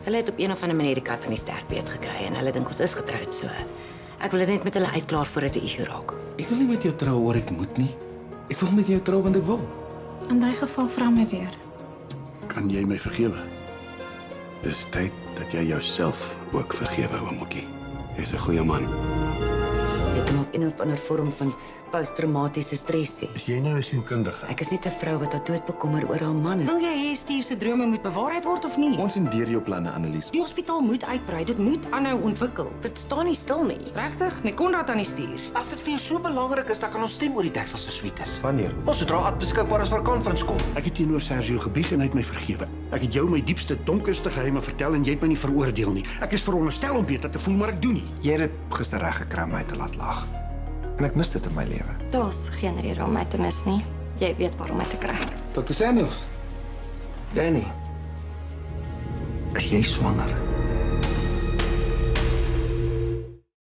Hulle het op een of ander manier die kat aan die sterkbeet gekry en hulle dink ons is getroud so. Ek wil dit net met hulle uitklaar voordat dit 'n issue raak. Ek wil nie met jou trou oor ek moet nie. Ek wil met jou trou want ek wil. In daai geval vra my weer. Kan jy my vergewe? Dis tyd dat jy jouself ook vergewe, oomokkie. Jy's 'n goeie man. Ek maak een of ander vorm van posttraumatiese stres hê. Is jy nou 'n sielkundige? Ek is net 'n vrou wat haar dood bekommer oor haar man. Wil jy hê Steve se drome moet bewaarheid word of nie? Ons indeer jou planne, Annelies. Die hospitaal moet uitbrei. Dit moet aanhou ontwikkel. Dit staan nie stil nie. Regtig? Met Konrad aan die stuur. As dit vir jou so belangrik is, dan kan ons stem oor die deksel se suite is. Wanneer? Ons sodra Ad beskikbaar is vir 'n conference call. Ek het teenoor Sergio gebieg en hy het my vergewe. Ek het jou my diepste, donkerste geheime vertel en jy het my nie veroordeel nie. Ek is veronderstel om beter te voel, maar ek doen nie. Jy het dit gister reg gekry om my te laat lag. En ek mis dit in my lewe. Daar's geen rede om my te mis nie. Jy weet waarom my te kry. Dr. Samuels. Danny. Is jy swanger?